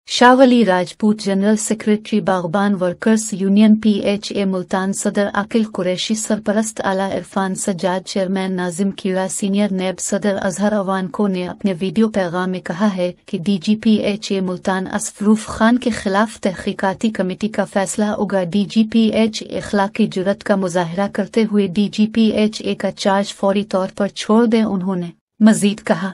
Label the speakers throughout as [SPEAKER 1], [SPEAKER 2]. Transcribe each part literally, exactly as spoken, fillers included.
[SPEAKER 1] Shah Wali Rajput general secretary बागबान workers union P H A Multan सदर आकिल कुरैशी सरपरस्त आला इरफान सज्जाद चेयरमैन नाजिम कीड़ा सीनियर नैब सदर अजहर अवानको ने अपने वीडियो पैगाम में कहा है कि D G P H A Multan असफरूफ खान के खिलाफ तहकीकाती कमेटी का फैसला होगा। D G P H A अखलाकी जुर्रत का मुजाहरा करते हुए D G P H A का चार्ज फौरी तौर पर छोड़ दें। उन्होंने मजीद कहा,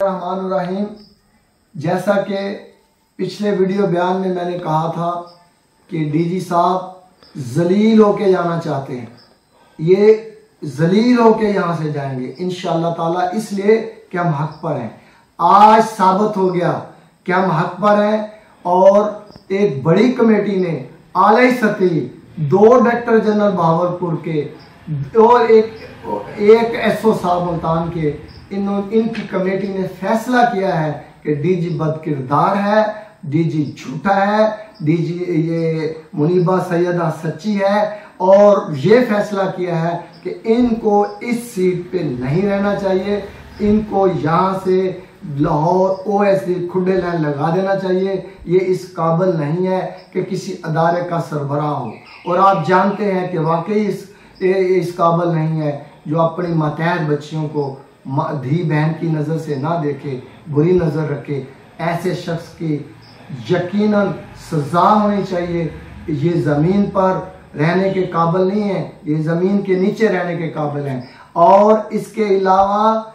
[SPEAKER 2] जैसा कि पिछले वीडियो बयान में मैंने कहा था कि डीजी साहब जलील होके जाना चाहते हैं, ये जलील होके यहाँ से जाएंगे इंशाअल्लाह ताला, इसलिए कि हम हक पर हैं। आज साबित हो गया कि हम हक पर हैं और एक बड़ी कमेटी ने आला सतही दो डायरेक्टर जनरल बहावलपुर के और एक एक एस ओ साहब मुल्तान के इन इनकी कमेटी ने फैसला किया है कि डीजी बदकिरदार है, डीजी झूठा है, डीजी ये मुनीबा सैयदा सच्ची है, और ये फैसला किया है कि इनको इस सीट पे नहीं रहना चाहिए, इनको यहाँ से लाहौर ओ एस डी खुडे लाइन लगा देना चाहिए। ये इस काबिल नहीं है कि किसी अदारे का सरबराह हो, और आप जानते हैं कि वाकई इस इस काबिल नहीं है जो अपनी मातहत बच्चियों को धी बहन की नज़र से ना देखे, बुरी नज़र रखे। ऐसे शख्स की यकीनन सजा होनी चाहिए। ये ज़मीन पर रहने के काबिल नहीं है, ये ज़मीन के नीचे रहने के काबिल हैं। और इसके अलावा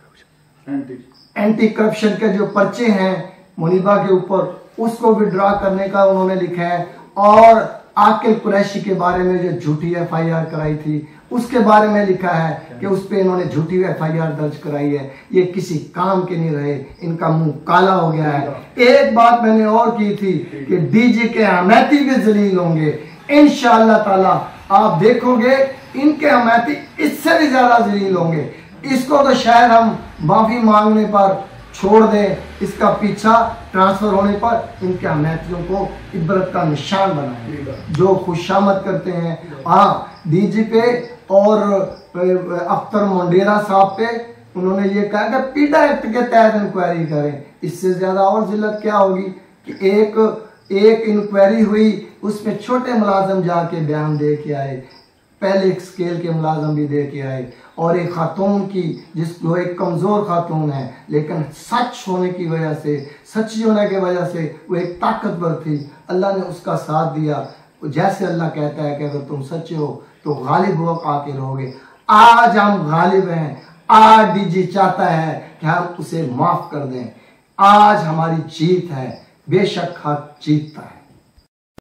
[SPEAKER 2] एंटी करप्शन के जो पर्चे हैं मुनीबा के ऊपर, उसको विड्रॉ करने का उन्होंने लिखा है। और आकिल कुरैशी के बारे में जो झूठी एफ आई आर कराई थी उसके बारे में लिखा है कि उस पर इन्होंने झूठी एफ आई आर दर्ज कराई है। ये किसी काम के नहीं रहे, इनका मुंह काला हो गया है। एक बात मैंने और की थी कि डीजी के हमायती भी जलील होंगे इंशाअल्लाह ताला। आप देखोगे इनके हमायती इससे भी ज्यादा जलील होंगे। इसको तो शायद हम माफी मांगने पर छोड़ दें, इसका पीछा ट्रांसफर होने पर इनके हमायतियों को इबरत का निशान बनाएंगे जो खुशामद करते हैं। हाँ, डीजी पे और अख्तर मुंडेरा साहब पे उन्होंने ये कहा कि पीडा एक्ट के तहत इंक्वायरी करें। इससे ज्यादा और जिल्लत क्या होगी कि एक एक इंक्वायरी हुई, उसमें छोटे मुलाजम जाके बयान दे के आए, पहले एक स्केल के मुलाजम भी दे के आए, और एक खातून की जिस जो एक कमज़ोर खातून है लेकिन सच होने की वजह से, सच्ची होने की वजह से वो एक ताकतवर थी, अल्लाह ने उसका साथ दिया। जैसे अल्लाह कहता है कि अगर तुम सच्चे हो तो गालिब हो आके रहोगे। आज हम गालिब हैं। आज डीजी चाहता है कि हम उसे माफ़ कर दें। आज हमारी जीत है, बेशक हक जीतता है।